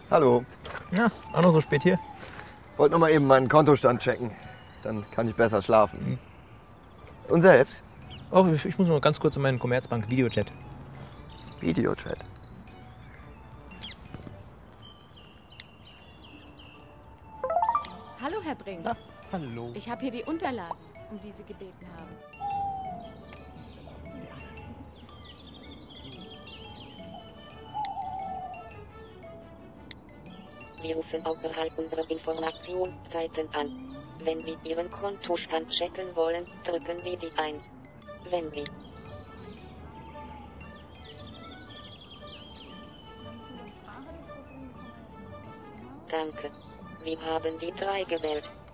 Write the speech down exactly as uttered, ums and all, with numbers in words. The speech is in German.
Hallo. Ja, auch noch so spät hier. Wollte noch mal eben meinen Kontostand checken. Dann kann ich besser schlafen. Mhm. Und selbst? Oh, ich, ich muss noch ganz kurz in meinen Commerzbank Videochat. Videochat. Hallo, Herr Brink. Ah, hallo. Ich habe hier die Unterlagen, um die Sie gebeten haben. Wir rufen außerhalb unserer Informationszeiten an. Wenn Sie Ihren Kontostand checken wollen, drücken Sie die eins. Wenn Sie Danke. Sie haben die drei gewählt.